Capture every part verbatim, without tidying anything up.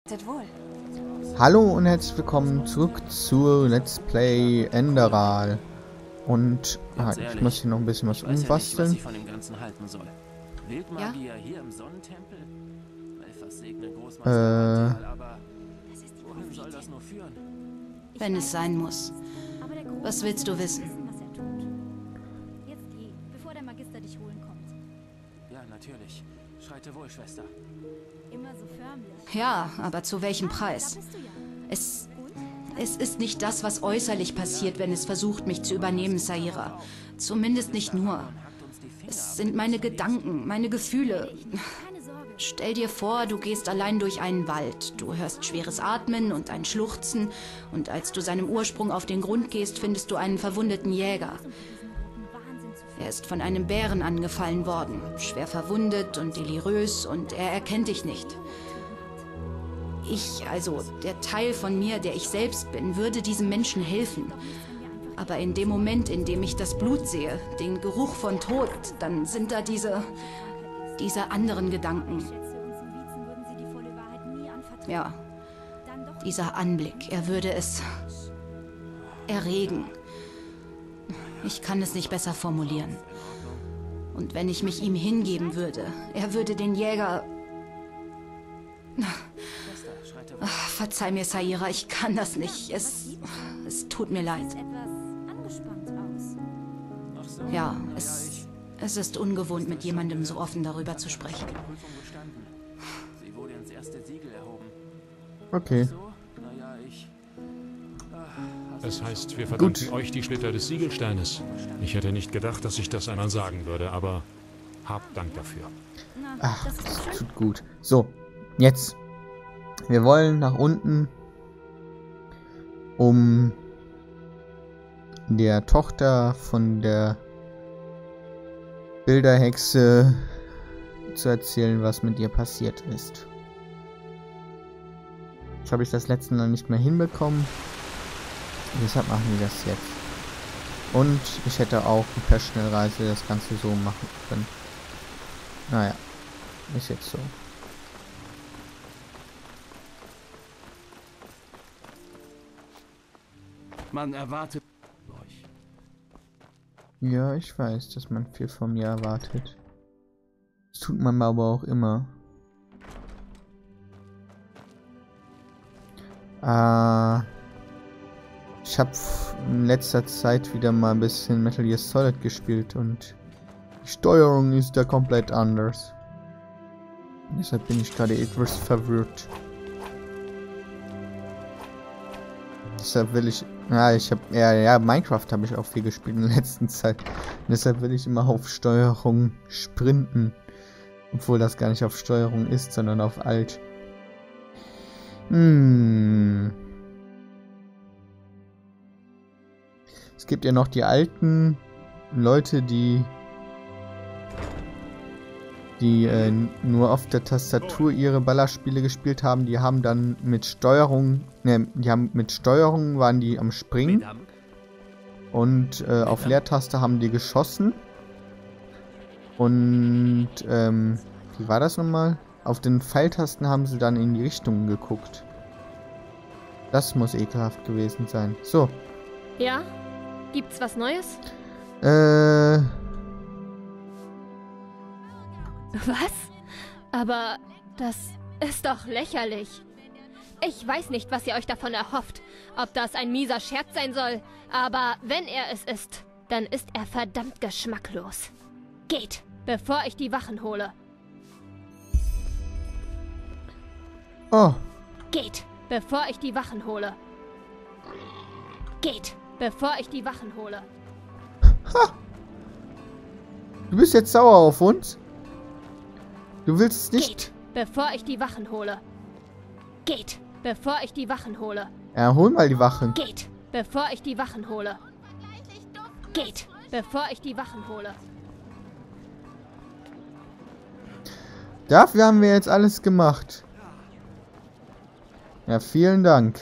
Wohl. Hallo und herzlich willkommen zurück zu Let's Play Enderal. Und ah, ehrlich, ich muss hier noch ein bisschen was ich weiß umbasteln. Ja nicht, was ich von dem Ganzen halten soll. Wildmagier ja? Hier im Sonnentempel? Elfers segne Großmeister Äh. Ratial, aber wohin soll das nur führen? Wenn es sein muss. Was willst du wissen? Jetzt geh, bevor der Magister dich holen kommt. Ja, natürlich. Schreite wohl, Schwester. Immer so förmlich. Ja, aber zu welchem Preis? Da bist du ja. Es, es ist nicht das, was äußerlich passiert, wenn es versucht, mich zu übernehmen, Saira. Zumindest nicht nur. Es sind meine Gedanken, meine Gefühle. Keine Sorge. Stell dir vor, du gehst allein durch einen Wald. Du hörst schweres Atmen und ein Schluchzen. Und als du seinem Ursprung auf den Grund gehst, findest du einen verwundeten Jäger. Er ist von einem Bären angefallen worden, schwer verwundet und delirös, und er erkennt dich nicht. Ich, also der Teil von mir, der ich selbst bin, würde diesem Menschen helfen. Aber in dem Moment, in dem ich das Blut sehe, den Geruch von Tod, dann sind da diese, diese anderen Gedanken. Ja, dieser Anblick, er würde es erregen. Ich kann es nicht besser formulieren. Und wenn ich mich ihm hingeben würde, er würde den Jäger... Ach, verzeih mir, Saira, ich kann das nicht. Es, es tut mir leid. Ja, es, es ist ungewohnt, mit jemandem so offen darüber zu sprechen. Sie wurde ins erste Siegel erhoben. Okay. So? Naja, ich... Es heißt, wir verdanken Gut. euch die Splitter des Siegelsteines. Ich hätte nicht gedacht, dass ich das einmal sagen würde, aber habt Dank dafür. Ach, das tut gut. So, jetzt. Wir wollen nach unten, um der Tochter von der Bilderhexe zu erzählen, was mit ihr passiert ist. Das habe ich das letzte Mal nicht mehr hinbekommen. Deshalb machen wir das jetzt. Und ich hätte auch per Schnellreise das Ganze so machen können. Naja, ist jetzt so. Man erwartet euch. Ja, ich weiß, dass man viel von mir erwartet. Das tut man aber auch immer. Äh... Ich habe in letzter Zeit wieder mal ein bisschen Metal Gear Solid gespielt und die Steuerung ist da komplett anders. Deshalb bin ich gerade etwas verwirrt. Deshalb will ich... Ja, ich habe... Ja, ja, Minecraft habe ich auch viel gespielt in der letzten Zeit. Deshalb will ich immer auf Steuerung sprinten. Obwohl das gar nicht auf Steuerung ist, sondern auf Alt. Hm... Es gibt ja noch die alten Leute, die die äh, nur auf der Tastatur ihre Ballerspiele gespielt haben. Die haben dann mit Steuerung, ne, die haben mit Steuerung waren die am Springen und äh, auf Leertaste haben die geschossen. Und ähm, wie war das nochmal? Auf den Pfeiltasten haben sie dann in die Richtungen geguckt. Das muss ekelhaft gewesen sein. So. Ja? Gibt's was Neues? Äh. Was? Aber das ist doch lächerlich. Ich weiß nicht, was ihr euch davon erhofft. Ob das ein mieser Scherz sein soll. Aber wenn er es ist, dann ist er verdammt geschmacklos. Geht, bevor ich die Wachen hole. Oh. Geht, bevor ich die Wachen hole. Geht. Bevor ich die Wachen hole. Ha! Du bist jetzt sauer auf uns? Du willst es nicht? Geht, bevor ich die Wachen hole. Geht, bevor ich die Wachen hole. Ja, hol mal die Wachen. Geht, bevor ich die Wachen hole. Geht, bevor ich die Wachen hole. Dafür haben wir jetzt alles gemacht. Ja, vielen Dank.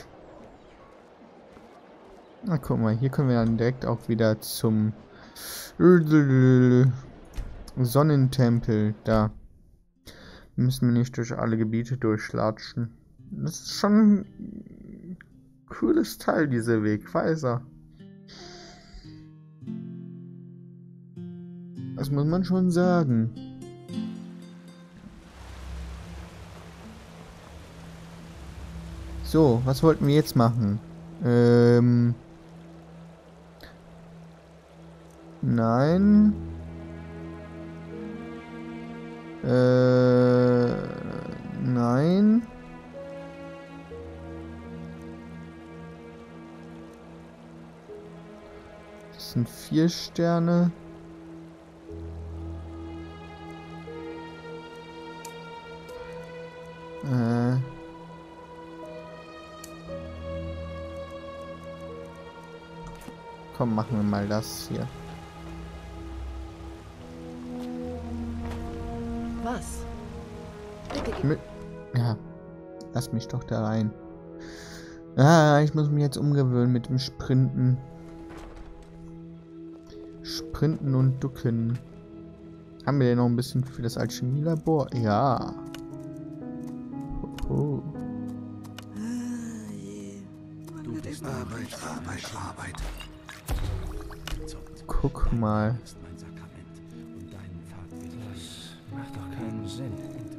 Na, guck mal, hier können wir dann direkt auch wieder zum Sonnentempel. Da müssen wir nicht durch alle Gebiete durchlatschen. Das ist schon ein cooles Teil, dieser Wegweiser. Das muss man schon sagen. So, was wollten wir jetzt machen? Ähm... Nein. Äh... Nein. Das sind vier Sterne. Äh... Komm, machen wir mal das hier. Was? Mit ja, lass mich doch da rein. Ah, ich muss mich jetzt umgewöhnen mit dem Sprinten. Sprinten und Ducken. Haben wir denn noch ein bisschen für das Alchemielabor? Ja. Oh. Du bist Arbeit, Arbeit, Arbeit. Guck mal. Macht doch keinen Sinn.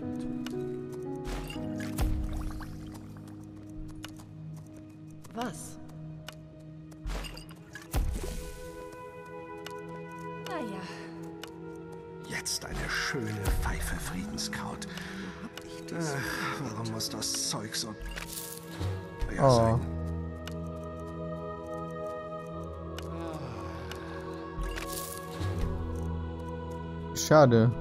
Was? Naja. Jetzt eine schöne Pfeife Friedenskraut. Ach, warum muss das Zeug so teuer Oh. sein? Schade.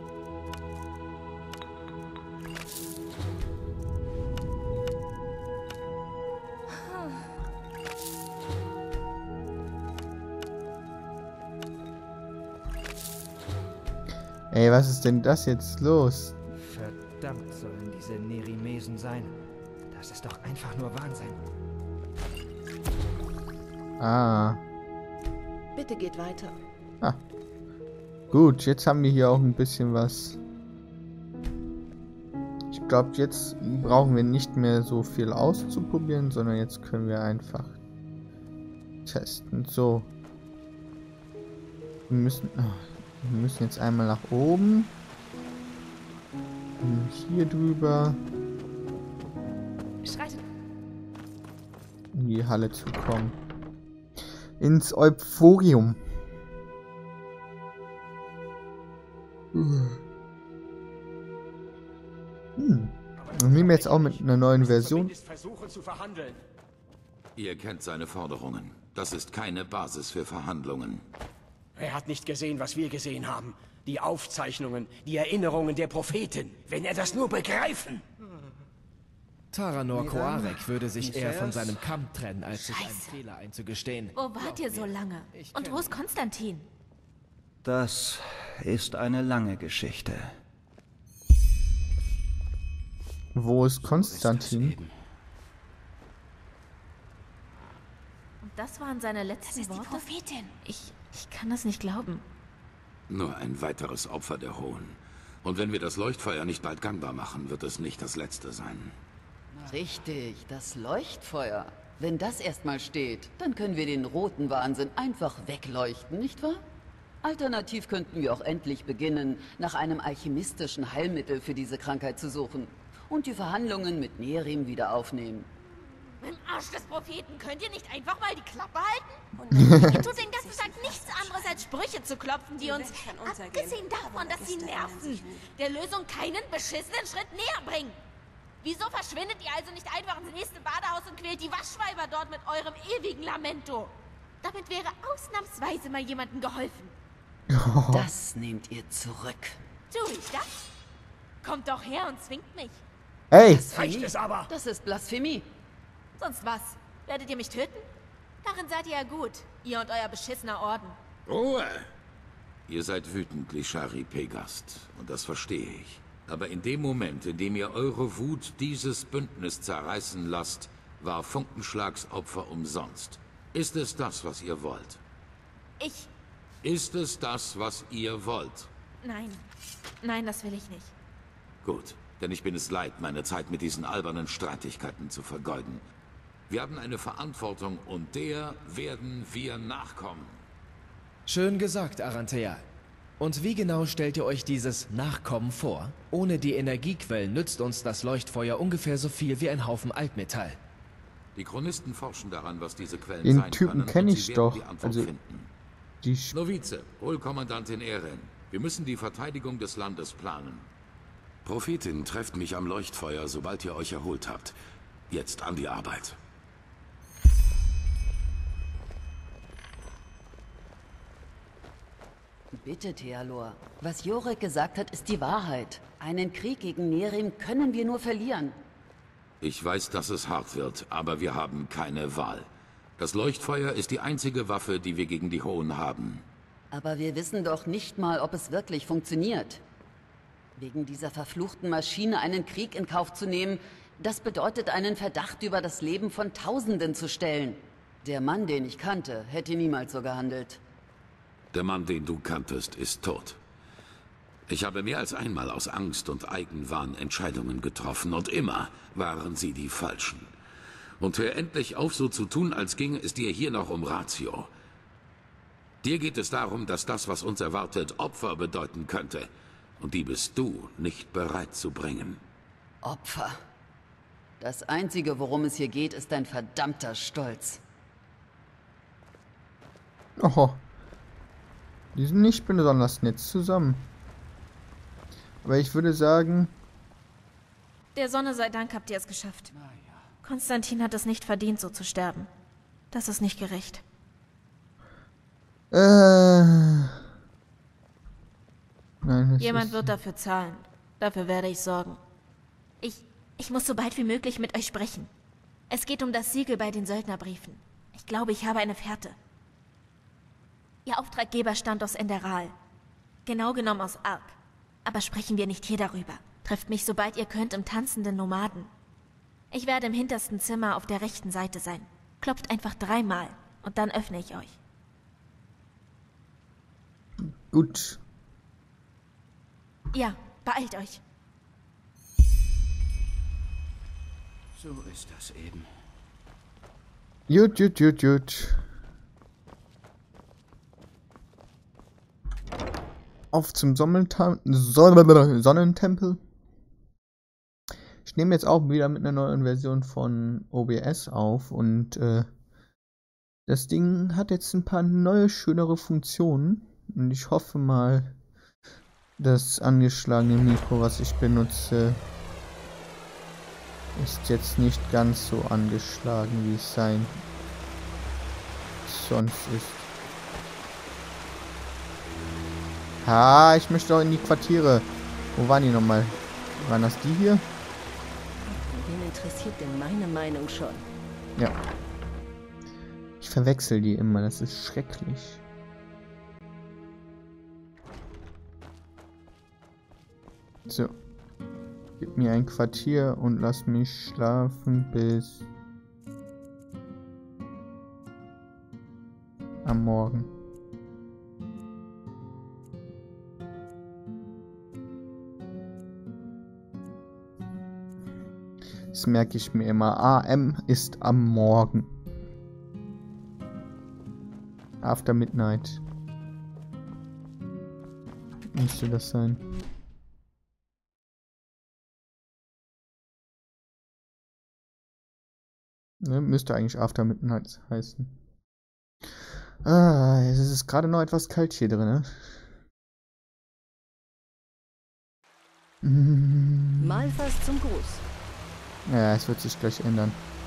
Ey, was ist denn das jetzt los? Verdammt sollen diese Nerimesen sein. Das ist doch einfach nur Wahnsinn. Ah. Bitte geht weiter. Ah. Gut, jetzt haben wir hier auch ein bisschen was. Ich glaube, jetzt brauchen wir nicht mehr so viel auszuprobieren, sondern jetzt können wir einfach testen. So. Wir müssen, wir müssen jetzt einmal nach oben. Und hier drüber. Schreitet. In die Halle zu kommen. Ins Euphorium. Hm. Und nehmen wir jetzt auch mit einer neuen Version. Ihr kennt seine Forderungen. Das ist keine Basis für Verhandlungen. Er hat nicht gesehen, was wir gesehen haben. Die Aufzeichnungen, die Erinnerungen der Propheten. Wenn er das nur begreifen. Taranor Koarek würde sich eher von seinem Kamm trennen, als sich einen Fehler einzugestehen. Wo wart ihr so lange? Und wo ist Konstantin? Das ist eine lange Geschichte. Wo ist Konstantin? Und das waren seine letzten Worte? Das ist die Prophetin. Ich, ich kann das nicht glauben. Nur ein weiteres Opfer der Hohen. Und wenn wir das Leuchtfeuer nicht bald gangbar machen, wird es nicht das letzte sein. Richtig, das Leuchtfeuer. Wenn das erstmal steht, dann können wir den roten Wahnsinn einfach wegleuchten, nicht wahr? Alternativ könnten wir auch endlich beginnen, nach einem alchemistischen Heilmittel für diese Krankheit zu suchen und die Verhandlungen mit Nerim wieder aufnehmen. Im Arsch des Propheten könnt ihr nicht einfach mal die Klappe halten? Und ihr tut den ganzen Tag nichts anderes als Sprüche zu klopfen, die uns, abgesehen davon, dass sie nerven, der Lösung keinen beschissenen Schritt näher bringen. Wieso verschwindet ihr also nicht einfach ins nächste Badehaus und quält die Waschweiber dort mit eurem ewigen Lamento? Damit wäre ausnahmsweise mal jemandem geholfen. Das nehmt ihr zurück. Tu ich das? Kommt doch her und zwingt mich. Ey! Das reicht es aber! Das ist Blasphemie. Sonst was? Werdet ihr mich töten? Darin seid ihr ja gut, ihr und euer beschissener Orden. Ruhe! Ihr seid wütend, Lishari Pegast, und das verstehe ich. Aber in dem Moment, in dem ihr eure Wut dieses Bündnis zerreißen lasst, war Funkenschlags Opfer umsonst. Ist es das, was ihr wollt? Ich... Ist es das, was ihr wollt? Nein. Nein, das will ich nicht. Gut. Denn ich bin es leid, meine Zeit mit diesen albernen Streitigkeiten zu vergeuden. Wir haben eine Verantwortung und der werden wir nachkommen. Schön gesagt, Aranthea. Und wie genau stellt ihr euch dieses Nachkommen vor? Ohne die Energiequellen nützt uns das Leuchtfeuer ungefähr so viel wie ein Haufen Altmetall. Die Chronisten forschen daran, was diese Quellen Den sein Typen können. kenne und sie ich werden doch. die Antwort Also finden. die Novize, hol Kommandantin Eren. Wir müssen die Verteidigung des Landes planen. Prophetin, trefft mich am Leuchtfeuer, sobald ihr euch erholt habt. Jetzt an die Arbeit. Bitte, Thealor. Was Jorek gesagt hat, ist die Wahrheit. Einen Krieg gegen Nerim können wir nur verlieren. Ich weiß, dass es hart wird, aber wir haben keine Wahl. Das Leuchtfeuer ist die einzige Waffe, die wir gegen die Hohen haben. Aber wir wissen doch nicht mal, ob es wirklich funktioniert. Wegen dieser verfluchten Maschine einen Krieg in Kauf zu nehmen, das bedeutet, einen Verdacht über das Leben von Tausenden zu stellen. Der Mann, den ich kannte, hätte niemals so gehandelt. Der Mann, den du kanntest, ist tot. Ich habe mehr als einmal aus Angst und Eigenwahn Entscheidungen getroffen und immer waren sie die falschen. Und hör endlich auf, so zu tun, als ginge es dir hier noch um Ratio. Dir geht es darum, dass das, was uns erwartet, Opfer bedeuten könnte. Und die bist du nicht bereit zu bringen. Opfer. Das Einzige, worum es hier geht, ist ein verdammter Stolz. Oh. Die sind nicht besonders nett zusammen. Aber ich würde sagen... Der Sonne sei Dank habt ihr es geschafft. Konstantin hat es nicht verdient, so zu sterben. Das ist nicht gerecht. Äh... Nein, Jemand wird dafür zahlen. Dafür werde ich sorgen. Ich, ich muss so bald wie möglich mit euch sprechen. Es geht um das Siegel bei den Söldnerbriefen. Ich glaube, ich habe eine Fährte. Ihr Auftraggeber stammt aus Enderal. Genau genommen aus Ark. Aber sprechen wir nicht hier darüber. Trefft mich, sobald ihr könnt, im tanzenden Nomaden. Ich werde im hintersten Zimmer auf der rechten Seite sein. Klopft einfach dreimal und dann öffne ich euch. Gut. Ja, beeilt euch. So ist das eben. Gut, gut, gut, gut. Auf zum Sonnenta- Son- Sonnentempel. Ich nehme jetzt auch wieder mit einer neuen Version von O B S auf und äh, das Ding hat jetzt ein paar neue, schönere Funktionen und ich hoffe mal, das angeschlagene Mikro, was ich benutze, ist jetzt nicht ganz so angeschlagen, wie es sein sonst ist. Ah, ich möchte doch in die Quartiere. Wo waren die nochmal? Waren das die hier? Wen interessiert denn meine Meinung schon? Ja. Ich verwechsel die immer, das ist schrecklich. So. Gib mir ein Quartier und lass mich schlafen bis am Morgen. Das merke ich mir immer. A M ist am Morgen. After Midnight. Müsste das sein. Ne, müsste eigentlich After Midnight heißen. Ah, es ist gerade noch etwas kalt hier drin, ne? Malphas zum Gruß. Ja, es wird sich gleich ändern.